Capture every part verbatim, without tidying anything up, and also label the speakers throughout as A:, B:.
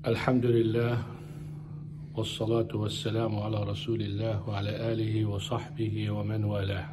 A: Alhamdulillah, wassalatu wassalamu ala rasulillah wa ala alihi wa sahbihi wa man walah.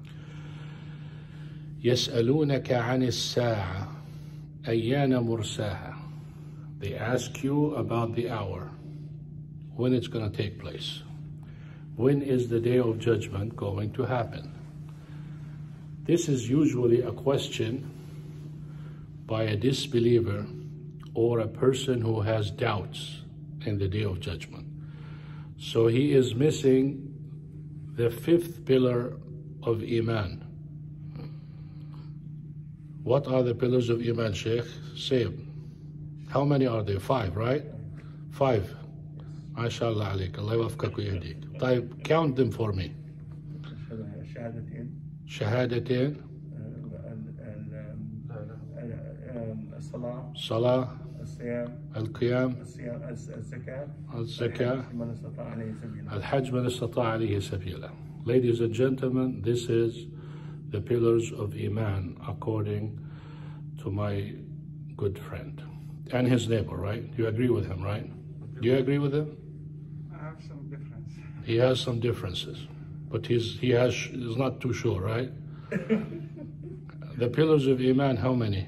A: Yas'alunaka 'ani as-sa'a ayyana mursaha. They ask you about the hour, when it's going to take place. When is the day of judgment going to happen? This is usually a question by a disbeliever or a person who has doubts in the day of judgment. So he is missing the fifth pillar of Iman. What are the pillars of Iman, Sheikh? Say it. How many are there? Five, right? Five. MashaAllah alayk. Allah wafqak wa yahdik. طيب, count them for me. Shahadatain.
B: الصلاة
A: Salah.
B: الصيام
A: القيام.
B: الصيام الزكاة
A: الزكاة.
B: من استطاع عليه سبيلا.
A: الحج من استطاع عليه سبيلا. Ladies and gentlemen, this is the pillars of Iman according to my good friend and his neighbor, right? You agree with him, right? Do you agree with him?
B: I have some difference.
A: He has some differences, but he's he has is not too sure, right? The pillars of Iman, how many?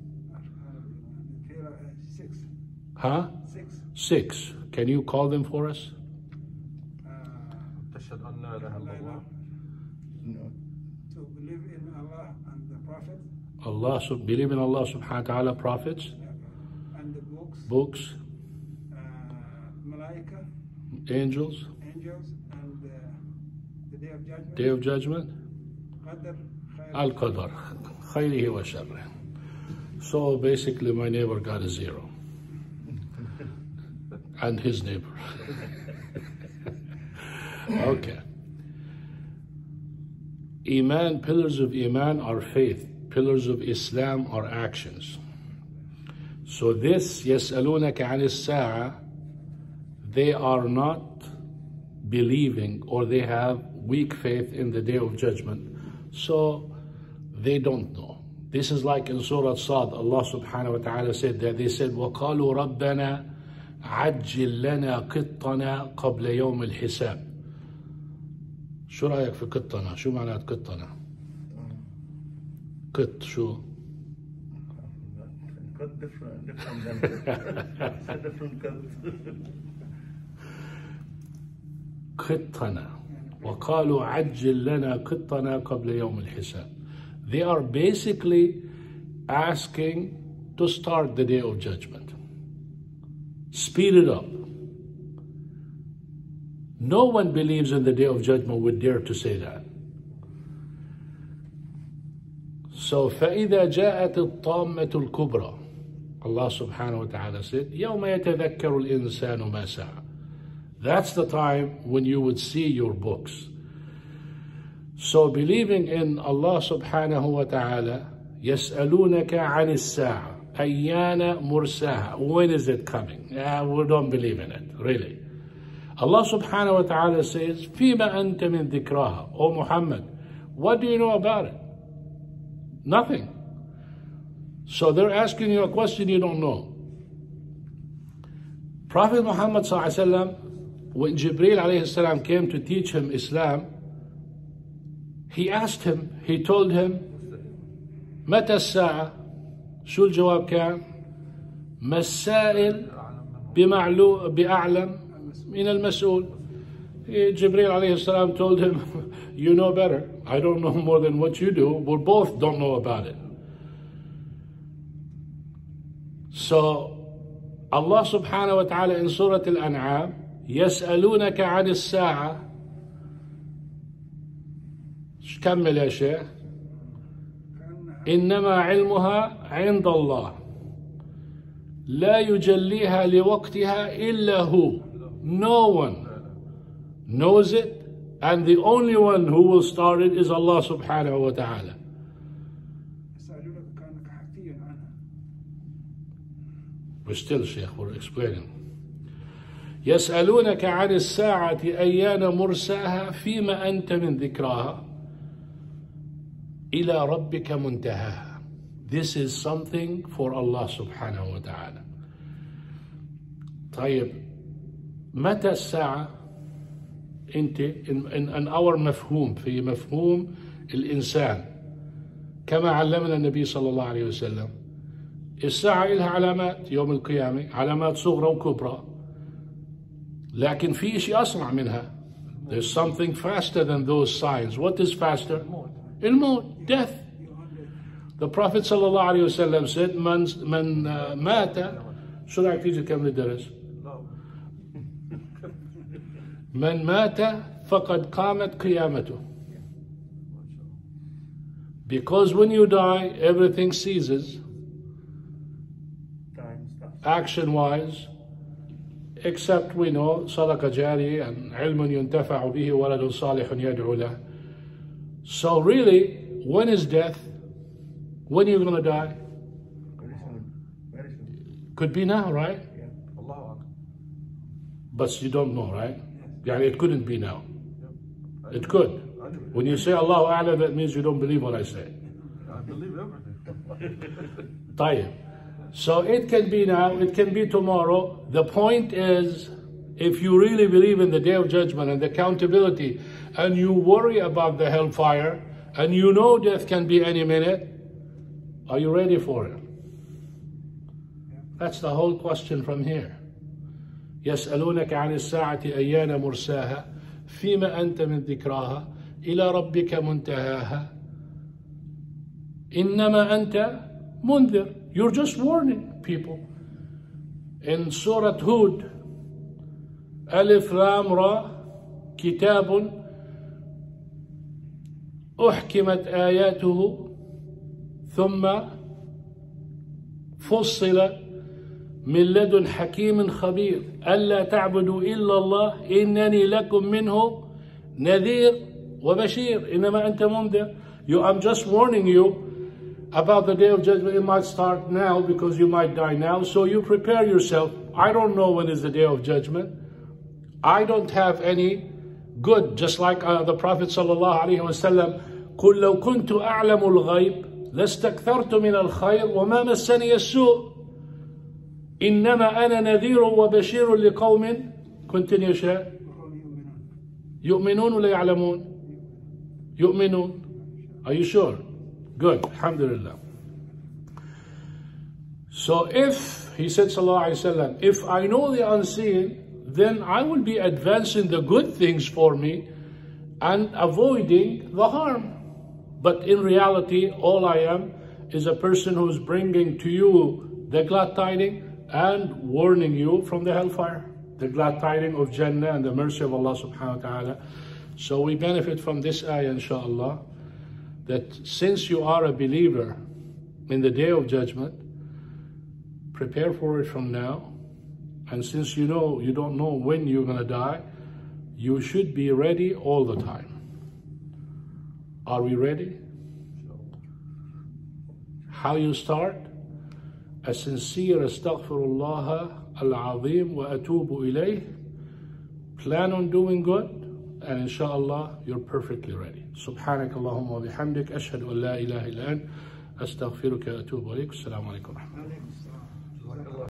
B: Six.
A: Huh?
B: Six.
A: Six. Can you call them for us?
B: تشهد أن لا إله إلا الله. No. To believe in Allah and the Prophet.
A: Allah, so believe in Allah subhanahu wa ta'ala, prophets,
B: and the books.
A: Books.
B: Uh, Malaika.
A: Angels.
B: Angels and uh, the Day of Judgment.
A: Day of Judgment.
B: Qadr.
A: Al-Qadr. Khayrihi wa sharrihi. So basically my neighbor got a zero. And his neighbor. Okay. Iman, pillars of Iman are faith. Pillars of Islam are actions. So this, يَسْأَلُونَكَ عَنِ السَّاعَةِ, they are not believing or they have weak faith in the Day of Judgment. So they don't know. This is like in Surah Sad, Allah subhanahu wa ta'ala said that they said, وَقَالُوا رَبَّنَا عَجِّل لَنَا قِطَّنَا قَبْلَ يَوْمِ الْحِسَابِ. شو رأيك في قطنا؟ شو معنات قطنا؟ قط شو؟
B: قط different different different
A: قطنا. وقالوا عجل لنا قطنا قبل يوم الحساب. They are basically asking to start the day of judgment. Speed it up. No one believes in the day of judgment would dare to say that. So فإذا جاءت الطامة الكبرى, Allah subhanahu wa ta'ala said, يوم يتذكر الإنسان ما سعى. That's the time when you would see your books. So believing in Allah subhanahu wa ta'ala, يسألونك عن الساعة أيان مرساها. When is it coming? Yeah, we don't believe in it, really. Allah subhanahu wa ta'ala says, فيما أنت من ذكراها. O Muhammad, what do you know about it? Nothing. So they're asking you a question you don't know. Prophet Muhammad sallallahu alaihi wasallam, when Jibreel alayhi salam came to teach him Islam, he asked him, he told him, متى الساعة؟ شو الجواب كان؟ ما السائل بمعلو بأعلم من المسؤول. Jibreel alayhi salam told him, you know better. I don't know more than what you do. We both don't know about it. So Allah subhanahu wa ta'ala in Surah Al-An'am, يسألونك عن الساعة. كمل يا شيخ. إنما علمها عند الله لا يجليها لوقتها إلا هو. No one knows it, and the only one who will start it is Allah subhanahu wa ta'ala. We're still, Sheikh, we're explaining. يسألونك عن الساعة أيان مرساها فيما أنت من ذكراها إلى ربك منتهاها. This is something for Allah subhanahu wa ta'ala. طيب متى الساعة؟ انت in, in, in our مفهوم، في مفهوم الإنسان كما علمنا النبي صلى الله عليه وسلم، الساعة لها علامات يوم القيامة، علامات صغرى وكبرى، لكن في شيء أسرع منها. There's something faster than those signs. What is faster? الموت, death. The Prophet صلى الله عليه وسلم said من, من uh, مات. شو رأيك تيجي تكمل الدرس؟ من مات فقد قامت قيامته. Because when you die, everything ceases, action-wise, except we know صدقة جارية and علم ينتفع به ولد صالح يدعو له. So really, when is death? When are you going to die?
C: Very soon. Very soon.
A: Could be now, right?
C: Yeah. Allah.
A: But you don't know, right? يعني it couldn't be now.
C: Yep.
A: It could. When you say Allahu A'la, that means you don't believe what I say.
C: I believe everything.
A: طيب. So it can be now, it can be tomorrow. The point is, if you really believe in the Day of Judgment and the accountability, and you worry about the hellfire, and you know death can be any minute, are you ready for it? That's the whole question from here. يسألونك عن الساعة أيان مرساها فيما أنت من ذكراها إلى ربك منتهاها إنما أنت منذر. You're just warning people. In Surah Hud, ألف لام را كتاب أحكمت آياته ثم فصل من لدن حكيم خبير ألا تعبدوا إلا الله إنني لكم منه نذير وبشير إنما أنت منذر. You, I'm just warning you about the Day of Judgment. It might start now because you might die now, so you prepare yourself. I don't know when is the Day of Judgment. I don't have any good, just like uh, the Prophet sallallahu alaihi wasallam, قل لو كنت أعلم الغيب لاستكثرت من الخير وما مسني السوء إنما أنا نذير وبشير لقوم continue شاء يؤمنون ولا يعلمون؟ يؤمنون. Are you sure? Good. Alhamdulillah. So if, he said sallallahu alaihi wasallam, if I know the unseen, then I will be advancing the good things for me and avoiding the harm. But in reality, all I am is a person who's bringing to you the glad tidings and warning you from the hellfire, the glad tidings of Jannah and the mercy of Allah subhanahu wa ta'ala. So we benefit from this ayah, inshaAllah, that since you are a believer in the Day of Judgment, prepare for it from now. And since you know you don't know when you're going to die, you should be ready all the time. Are we ready? How you start? A sincere astaghfirullah al-azim wa atubu ilayh. Plan on doing good, and inshallah you're perfectly ready. Subhanakallahumma wa bihamdik ashhadu an la ilaha illa ant astaghfiruka wa atubu ilayk. Assalamu alaikum.